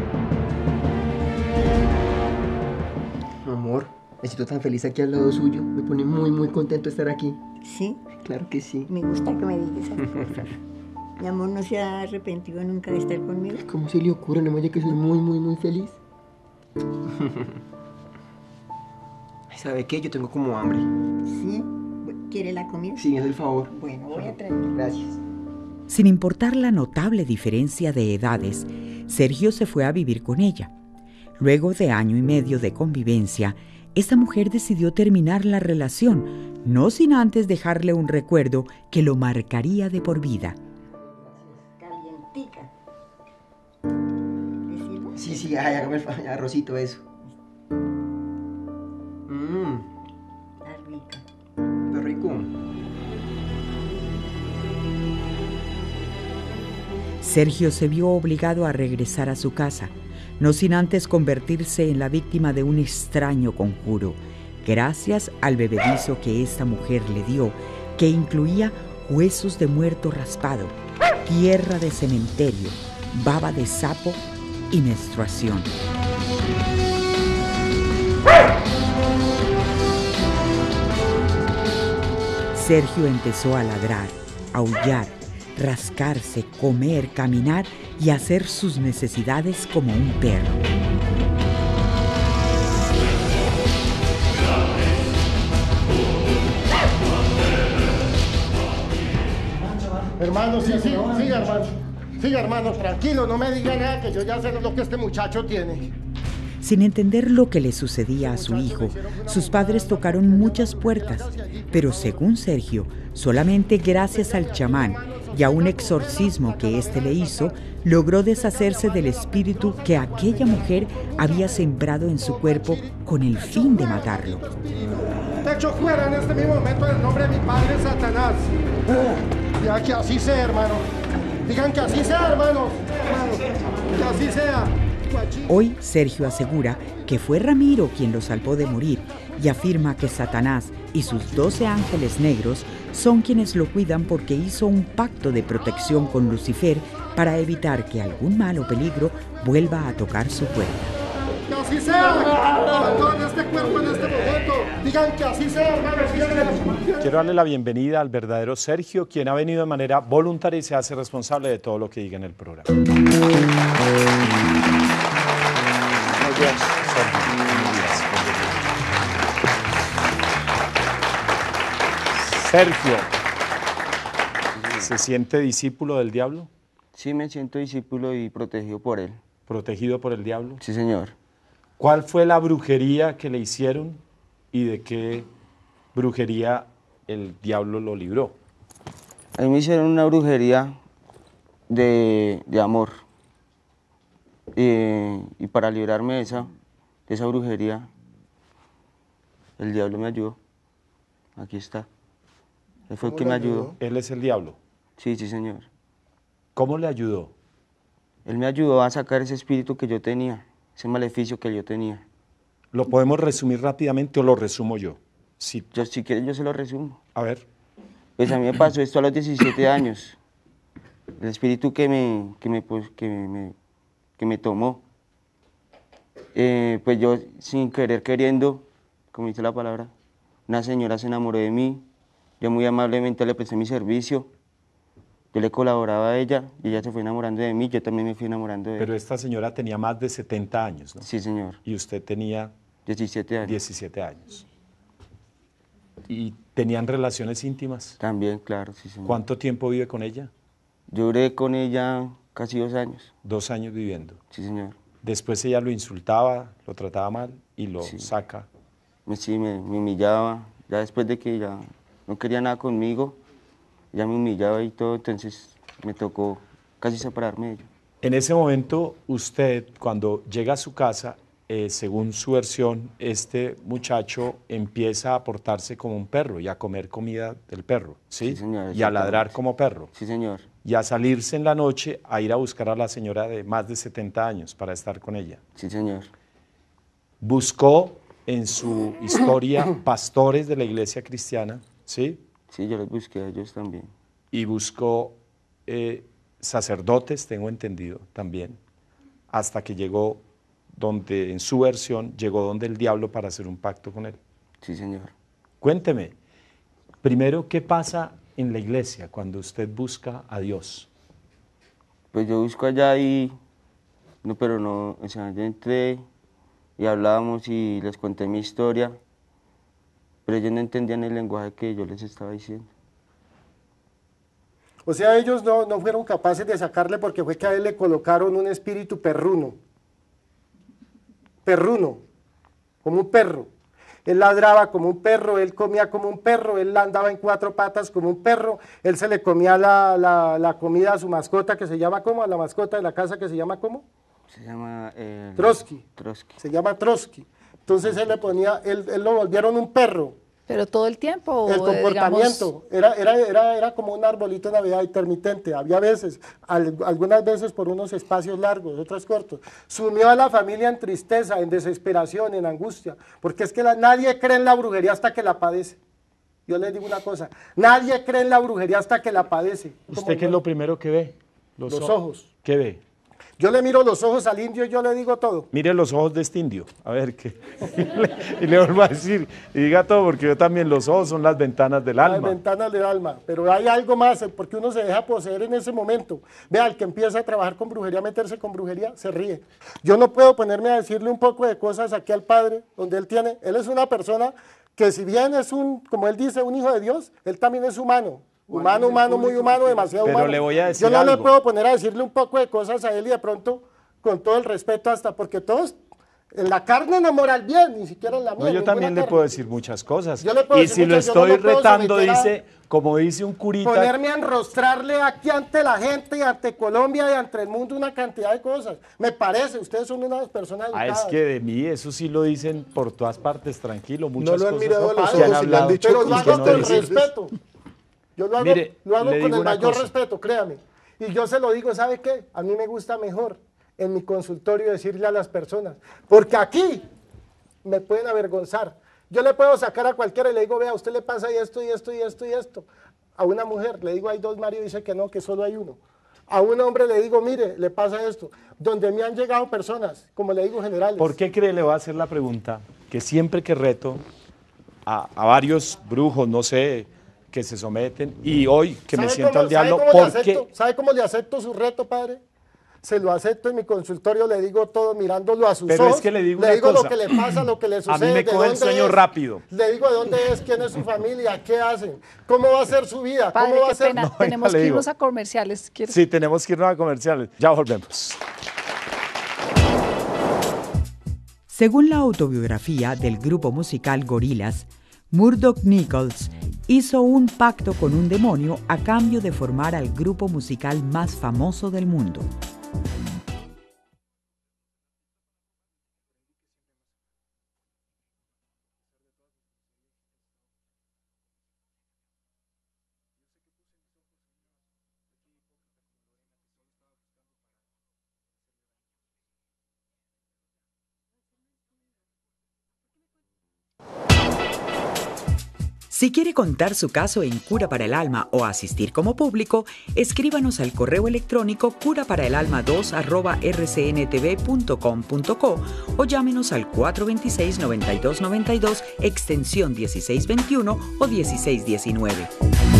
Amor, me siento tan feliz aquí al lado suyo. Me pone muy, muy contento estar aquí. ¿Sí? Claro que sí. Me gusta que me digas esas cosas. Mi amor no se ha arrepentido nunca de estar conmigo. ¿Cómo se le ocurre? No me diga que soy muy, muy, muy feliz. ¿Sabe qué? Yo tengo como hambre. ¿Sí? ¿Quiere la comida? Sí, es el favor. Bueno, voy a traer. Gracias. Sin importar la notable diferencia de edades, Sergio se fue a vivir con ella. Luego de año y medio de convivencia, esta mujer decidió terminar la relación, no sin antes dejarle un recuerdo que lo marcaría de por vida. Calientica. ¿Le sirvo? Sí, sí, ay, hágame el arrocito, eso. Mmm. Está rica. Está rico. Sergio se vio obligado a regresar a su casa, no sin antes convertirse en la víctima de un extraño conjuro, gracias al bebedizo que esta mujer le dio, que incluía huesos de muerto raspado, tierra de cementerio, baba de sapo y menstruación. Sergio empezó a ladrar, a aullar, rascarse, comer, caminar y hacer sus necesidades como un perro. Hermano, sí, sí, siga, hermano. Siga, hermano, tranquilo, no me diga nada, que yo ya sé lo que este muchacho tiene. Sin entender lo que le sucedía a su hijo, sus padres tocaron muchas puertas, pero según Sergio, solamente gracias al chamán y a un exorcismo que éste le hizo, logró deshacerse del espíritu que aquella mujer había sembrado en su cuerpo con el fin de matarlo. Te echo fuera en este mismo momento en el nombre de mi padre Satanás. Ya que así sea, hermano. Digan que así sea, hermanos. Hermano, que así sea. Hoy Sergio asegura que fue Ramiro quien lo salvó de morir y afirma que Satanás y sus doce ángeles negros son quienes lo cuidan porque hizo un pacto de protección con Lucifer para evitar que algún mal o peligro vuelva a tocar su puerta. Que así sea. Todo este cuerpo en este momento. Digan que así sea, hermanos. Quiero darle la bienvenida al verdadero Sergio, quien ha venido de manera voluntaria y se hace responsable de todo lo que diga en el programa. Sergio, ¿se siente discípulo del diablo? Sí, me siento discípulo y protegido por él. ¿Protegido por el diablo? Sí, señor. ¿Cuál fue la brujería que le hicieron y de qué brujería el diablo lo libró? A mí me hicieron una brujería de, de amor. Eh, y para librarme de esa, de esa brujería, el diablo me ayudó. Aquí está. Él fue el que me ayudó. ¿Él es el diablo? Sí, sí, señor. ¿Cómo le ayudó? Él me ayudó a sacar ese espíritu que yo tenía, ese maleficio que yo tenía. ¿Lo podemos resumir rápidamente o lo resumo yo? Sí. Yo, si quieres, yo se lo resumo. A ver. Pues a mí me pasó esto a los diecisiete años. El espíritu que me, que me, pues, que me, que me tomó. Eh, pues yo, sin querer, queriendo, como dice la palabra, una señora se enamoró de mí. Yo muy amablemente le presté mi servicio. Yo le colaboraba a ella y ella se fue enamorando de mí. Yo también me fui enamorando de ella. Pero esta señora tenía más de setenta años, ¿no? Sí, señor. Y usted tenía... diecisiete años. diecisiete años. ¿Y tenían relaciones íntimas? También, claro, sí, señor. ¿Cuánto tiempo vive con ella? Yo duré con ella casi dos años. Dos años viviendo. Sí, señor. Después ella lo insultaba, lo trataba mal y lo sí. saca. Me, sí, me, me humillaba, ya después de que ya no quería nada conmigo, ya me humillaba y todo, entonces me tocó casi separarme de ella. En ese momento, usted, cuando llega a su casa, eh, según su versión, este muchacho empieza a portarse como un perro y a comer comida del perro, ¿sí? Sí, señor, Y a ladrar como perro. Sí, señor. Y a salirse en la noche a ir a buscar a la señora de más de setenta años para estar con ella. Sí, señor. Buscó en su historia pastores de la iglesia cristiana, ¿sí? Sí, yo los busqué a ellos también. Y buscó eh, sacerdotes, tengo entendido, también, hasta que llegó donde, en su versión, llegó donde el diablo para hacer un pacto con él. Sí, señor. Cuénteme, primero, ¿qué pasa en la iglesia cuando usted busca a Dios? Pues yo busco allá y, no, pero no, o sea, yo entré y hablábamos y les conté mi historia, pero ellos no entendían el lenguaje que yo les estaba diciendo. O sea, ellos no, no fueron capaces de sacarle porque fue que a él le colocaron un espíritu perruno. Perruno, como un perro. Él ladraba como un perro, él comía como un perro, él andaba en cuatro patas como un perro, él se le comía la, la, la comida a su mascota que se llama ¿cómo? A la mascota de la casa que se llama ¿cómo? Se llama... Eh, Trotsky. Trotsky. Se llama Trotsky. Entonces él le ponía, él, él lo volvieron un perro. ¿Pero todo el tiempo? El comportamiento, digamos... era, era, era, era como un arbolito de Navidad intermitente, había veces, al, algunas veces por unos espacios largos, otras cortos. Sumió a la familia en tristeza, en desesperación, en angustia, porque es que la, nadie cree en la brujería hasta que la padece. Yo les digo una cosa, nadie cree en la brujería hasta que la padece. ¿Usted qué es lo primero que ve? Los, los ojos. ¿Qué ve? Yo le miro los ojos al indio y yo le digo todo. Mire los ojos de este indio, a ver qué. y, le, y le vuelvo a decir, y diga todo, porque yo también, los ojos son las ventanas del alma. Las ventanas del alma, pero hay algo más, porque uno se deja poseer en ese momento. Vea, el que empieza a trabajar con brujería, a meterse con brujería, se ríe. Yo no puedo ponerme a decirle un poco de cosas aquí al padre, donde él tiene, él es una persona que si bien es un, como él dice, un hijo de Dios, él también es humano. Humano, humano, muy humano, demasiado Pero humano. le voy a decir Yo no algo. le puedo poner a decirle un poco de cosas a él y de pronto, con todo el respeto hasta, porque todos, en la carne no mora el bien, ni siquiera en la mía. No, yo también le puedo decir muchas cosas. Yo le puedo Y decir si lo muchas, yo no estoy me puedo retando, someter a- dice, como dice un curita, Ponerme a enrostrarle aquí ante la gente y ante Colombia y ante el mundo una cantidad de cosas. Me parece, ustedes son unas personas ah, educadas. es que de mí, eso sí lo dicen por todas partes, tranquilo, muchas lo han cosas mirado a los que han ojos y le han hablado dicho Pero y lo que hago no con dicen. respeto. Yo lo hago, Mire, lo hago le con digo el una mayor cosa. respeto, créame. Y yo se lo digo, ¿sabe qué? A mí me gusta mejor en mi consultorio decirle a las personas, porque aquí me pueden avergonzar. Yo le puedo sacar a cualquiera y le digo, vea, a usted le pasa y esto y esto y esto y esto. A una mujer le digo, hay dos maridos, dice que no, que solo hay uno. A un hombre le digo, mire, le pasa esto. Donde me han llegado personas, como le digo, generales. ¿Por qué cree, le voy a hacer la pregunta, que siempre que reto a, a varios brujos, no sé, que se someten, y hoy que me ¿Sabe siento cómo- al diablo, ¿sabe cómo le porque acepto? ¿Sabe cómo le acepto su reto, padre? Se lo acepto en mi consultorio, le digo todo mirándolo a sus Pero ojos. es que le digo le una digo cosa. lo que le pasa, lo que le sucede. A mí me de coge el dónde sueño es. rápido. Le digo de dónde es, quién es su familia, qué hacen, cómo va a ser su vida, Padre, cómo va qué a ser. pena, No, tenemos ya le que digo. irnos a comerciales. ¿Quieres? sí, tenemos que irnos a comerciales. Ya volvemos. Según la autobiografía del grupo musical Gorillaz, Murdoch Nichols hizo un pacto con un demonio a cambio de formar al grupo musical más famoso del mundo. Si quiere contar su caso en Cura para el Alma o asistir como público, escríbanos al correo electrónico cura para el alma dos arroba r c n t v punto com punto co o llámenos al cuatro dos seis, nueve dos nueve dos, extensión dieciséis veintiuno o dieciséis diecinueve.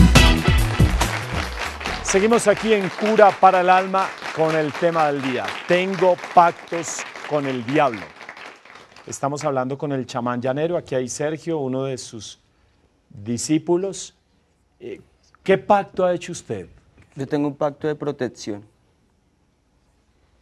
Seguimos aquí en Cura para el Alma con el tema del día. Tengo pactos con el diablo. Estamos hablando con el chamán llanero. Aquí hay Sergio, uno de sus discípulos. Eh, ¿Qué pacto ha hecho usted? Yo tengo un pacto de protección.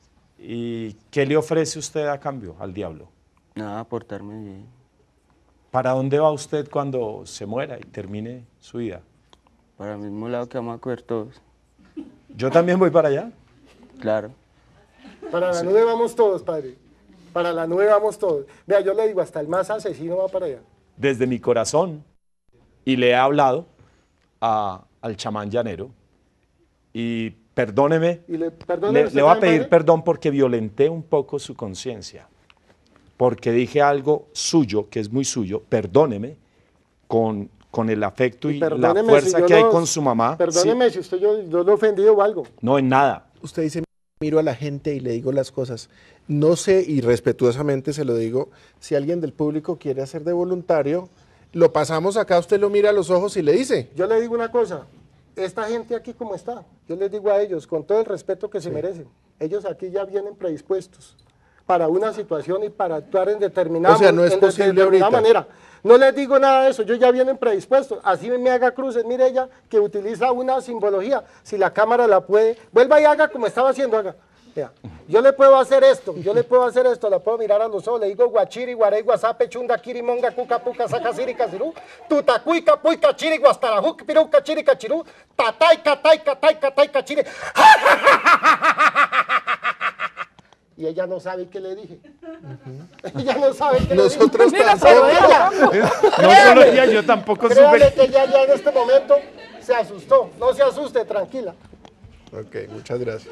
¿Y qué le ofrece usted a cambio al diablo? Nada, portarme bien. ¿Para dónde va usted cuando se muera y termine su vida? Para el mismo lado que vamos a coger todos. ¿Yo también voy para allá? Claro. Para la nube vamos todos, padre. Para la nube vamos todos. Vea, yo le digo, hasta el más asesino va para allá. Desde mi corazón, y le he hablado a, al chamán llanero, y perdóneme, Y le, perdone, le, ¿usted le voy a también, pedir padre? perdón porque violenté un poco su conciencia, porque dije algo suyo, que es muy suyo, perdóneme, con, con el afecto y, la Perdóneme fuerza si yo que hay lo- con su mamá. Perdóneme Sí. si usted yo, yo lo he ofendido o algo. No, en nada. Usted dice, miro a la gente y le digo las cosas. No sé, y respetuosamente se lo digo, si alguien del público quiere hacer de voluntario, lo pasamos acá, usted lo mira a los ojos y le dice. Yo le digo una cosa, esta gente aquí como está, yo les digo a ellos, con todo el respeto que se merecen, ellos aquí ya vienen predispuestos para una situación y para actuar en determinada, O sea, no es en de- posible determinada ahorita. manera. No les digo nada de eso, ellos ya vienen predispuestos. Así me haga cruces, mire ella que utiliza una simbología. Si la cámara la puede, vuelva y haga como estaba haciendo, haga. Vea, yo le puedo hacer esto, yo le puedo hacer esto, la puedo mirar a los ojos, le digo guachiri, guarey, guasape, chunda, kirimonga, cuca, puca, saca, siri, casirú, tutacuica, puica, chiri, guastarajú, piruca, chiri, cachirú, tatay, catay, catay, catay, cachiri. Y ella no sabe qué le dije. Ella no sabe qué Nosotros le dije. tampoco. Pero ella, No solo ella, yo tampoco créale supe. que ella ya en este momento se asustó. No se asuste, tranquila. Ok, muchas gracias.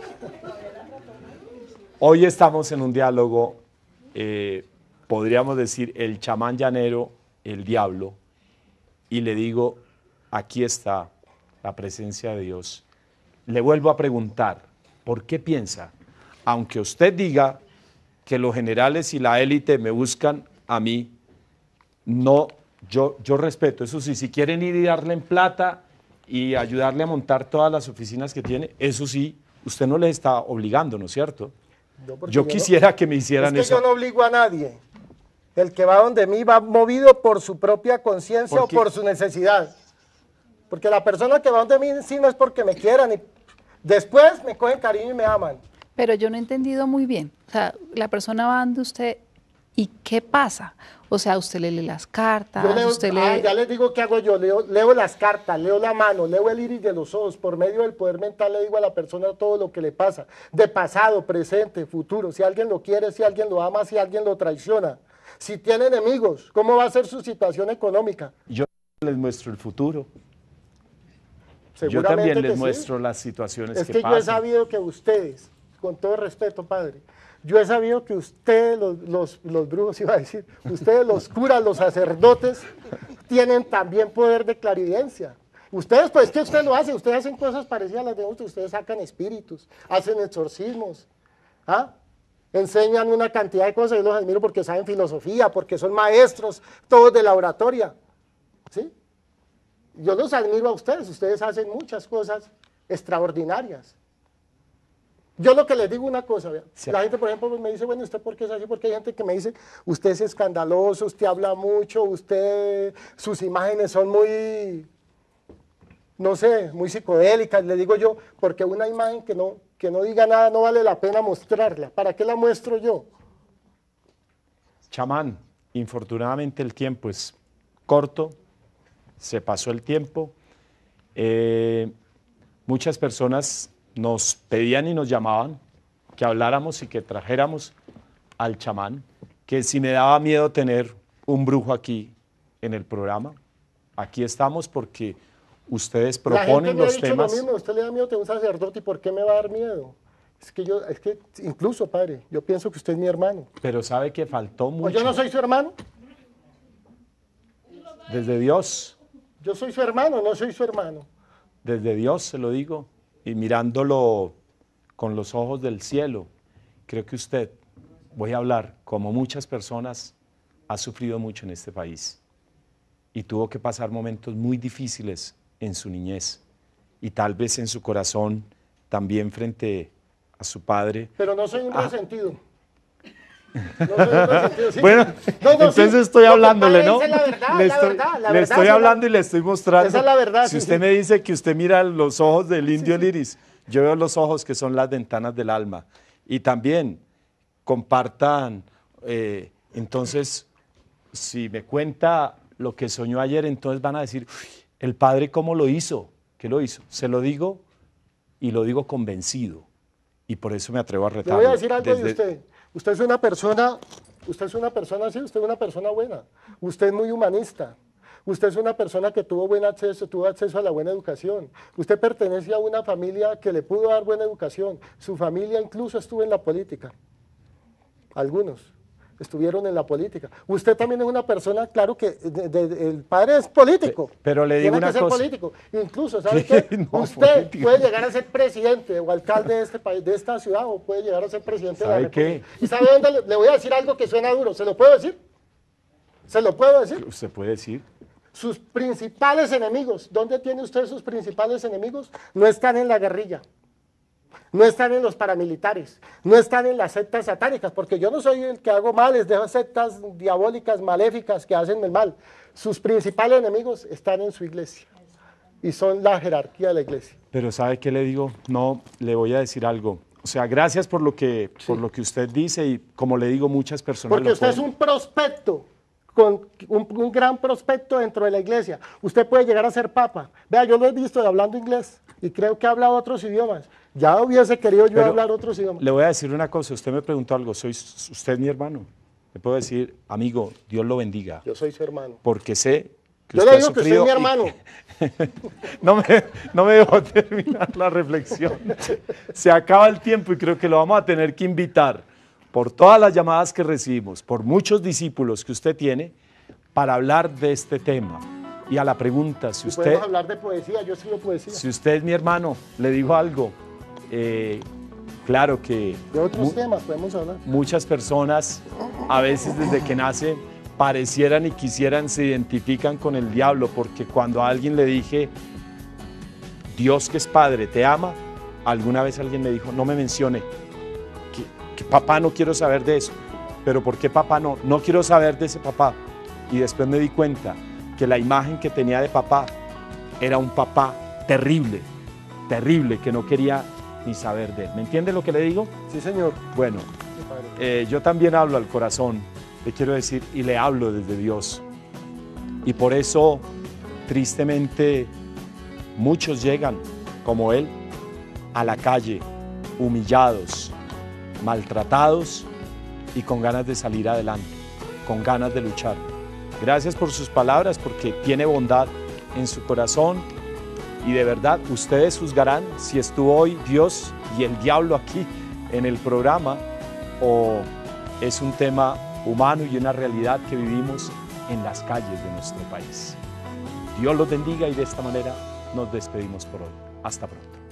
Hoy estamos en un diálogo, eh, podríamos decir, el chamán llanero, el diablo, y le digo, aquí está la presencia de Dios. Le vuelvo a preguntar, ¿por qué piensa? Aunque usted diga que los generales y la élite me buscan a mí, no, yo, yo respeto, eso sí, si quieren ir y darle en plata y ayudarle a montar todas las oficinas que tiene, eso sí, usted no les está obligando, ¿no es cierto? No, porque Yo no- quisiera que me hicieran es que eso. yo no obligo a nadie. El que va donde mí va movido por su propia conciencia o Porque- por su necesidad. Porque la persona que va donde mí sí no es porque me quieran. Y después me cogen cariño y me aman. Pero yo no he entendido muy bien. O sea, la persona va donde usted y ¿qué pasa? O sea, usted le lee las cartas, Yo leo- usted ah, lee... ya les digo qué hago yo, leo, leo las cartas, leo la mano, leo el iris de los ojos, por medio del poder mental le digo a la persona todo lo que le pasa, de pasado, presente, futuro, si alguien lo quiere, si alguien lo ama, si alguien lo traiciona, si tiene enemigos, cómo va a ser su situación económica. Yo les muestro el futuro. Yo Seguramente también que les sí. muestro las situaciones Es que, que yo he pasan. sabido que ustedes, con todo respeto, padre, yo he sabido que ustedes, los, los, los brujos, iba a decir, ustedes, los curas, los sacerdotes, tienen también poder de clarividencia. Ustedes, pues, ¿qué ustedes lo hacen? Ustedes hacen cosas parecidas a las de nosotros, ustedes sacan espíritus, hacen exorcismos, ¿ah? Enseñan una cantidad de cosas, yo los admiro porque saben filosofía, porque son maestros, todos de la oratoria, ¿sí? Yo los admiro a ustedes, ustedes hacen muchas cosas extraordinarias. Yo lo que les digo una cosa, vean, Sí. la gente por ejemplo me dice, bueno, ¿usted por qué es así? Porque hay gente que me dice, usted es escandaloso, usted habla mucho, usted, sus imágenes son muy, no sé, muy psicodélicas, le digo yo, porque una imagen que no, que no diga nada no vale la pena mostrarla, ¿para qué la muestro yo? Chamán, infortunadamente el tiempo es corto, se pasó el tiempo. Eh, muchas personas nos pedían y nos llamaban que habláramos y que trajéramos al chamán, que si me daba miedo tener un brujo aquí en el programa, aquí estamos porque ustedes La gente proponen me ha los dicho temas. lo mismo, usted le da miedo a un sacerdote, ¿y por qué me va a dar miedo? Es que yo, es que incluso, padre, yo pienso que usted es mi hermano. Pero sabe que faltó ¿O mucho. yo no soy su hermano? Desde Dios, Yo soy su hermano, no soy su hermano. desde Dios se lo digo, y mirándolo con los ojos del cielo, creo que usted, voy a hablar, como muchas personas, ha sufrido mucho en este país y tuvo que pasar momentos muy difíciles en su niñez y tal vez en su corazón también frente a su padre. Pero no soy un Ah. resentido. No soy un resentido, sí. Bueno, No, no, entonces sí. estoy Lo que hablándole, padre ¿no? dice es la verdad, le la estoy, verdad, la le verdad, estoy sí, la- hablando y le estoy mostrando. Esa es la verdad, Si sí, usted sí. me dice que usted mira los ojos del indio Liris, yo veo los ojos que son las ventanas del alma. Y también compartan, eh, entonces, si me cuenta lo que soñó ayer, entonces van a decir, el padre ¿cómo lo hizo? ¿Qué lo hizo? Se lo digo y lo digo convencido. Y por eso me atrevo a retarlo. Le voy a decir algo Desde... de usted. Usted es una persona, usted es una persona así, usted es una persona buena. Usted es muy humanista. Usted es una persona que tuvo buen acceso, tuvo acceso a la buena educación. Usted pertenece a una familia que le pudo dar buena educación. Su familia incluso estuvo en la política. Algunos estuvieron en la política. Usted también es una persona, claro que de, de, el padre es político. Pero le digo Tiene una que ser cosa. Político. Incluso, ¿sabe qué? No, usted político. puede llegar a ser presidente o alcalde de este país, de esta ciudad, o puede llegar a ser presidente de la ¿Sabe República. qué? ¿Y sabe dónde le, le voy a decir algo que suena duro? ¿Se lo puedo decir? ¿Se lo puedo decir? ¿Usted puede decir? Sus principales enemigos, ¿dónde tiene usted sus principales enemigos? No están en la guerrilla, no están en los paramilitares, no están en las sectas satánicas, porque yo no soy el que hago males de esas sectas diabólicas, maléficas que hacen el mal. Sus principales enemigos están en su iglesia y son la jerarquía de la iglesia. Pero ¿sabe qué le digo? No, le voy a decir algo. O sea, gracias por lo que, sí. por lo que usted dice y como le digo, muchas personas Porque lo usted pueden... es un prospecto. Con un, un gran prospecto dentro de la iglesia. Usted puede llegar a ser papa. Vea, yo lo he visto hablando inglés y creo que ha hablado otros idiomas. Ya hubiese querido yo Pero hablar otros idiomas. Le voy a decir una cosa, usted me preguntó algo, ¿soy usted mi hermano? Le puedo decir, amigo, Dios lo bendiga. Yo soy su hermano. Porque sé que yo usted le digo ha que usted es mi y... hermano. no, me, no me dejó terminar la reflexión. Se acaba el tiempo y creo que lo vamos a tener que invitar por todas las llamadas que recibimos, por muchos discípulos que usted tiene, para hablar de este tema. Y a la pregunta, si usted... Podemos hablar de poesía, yo escribo poesía. Si usted es mi hermano, le digo algo, eh, claro que... De otros temas podemos hablar. Muchas personas, a veces desde que nacen, parecieran y quisieran, se identifican con el diablo, porque cuando a alguien le dije, Dios que es Padre, te ama, alguna vez alguien me dijo, no me mencione, que papá, no quiero saber de eso. Pero ¿por qué papá no? No quiero saber de ese papá. Y después me di cuenta que la imagen que tenía de papá era un papá terrible, terrible, que no quería ni saber de él. ¿Me entiende lo que le digo? Sí, señor. Bueno, eh, yo también hablo al corazón, le quiero decir, y le hablo desde Dios. Y por eso, tristemente, muchos llegan, como él, a la calle, humillados, maltratados y con ganas de salir adelante, con ganas de luchar. Gracias por sus palabras, porque tiene bondad en su corazón y de verdad ustedes juzgarán si estuvo hoy Dios y el diablo aquí en el programa o es un tema humano y una realidad que vivimos en las calles de nuestro país. Dios los bendiga y de esta manera nos despedimos por hoy. Hasta pronto.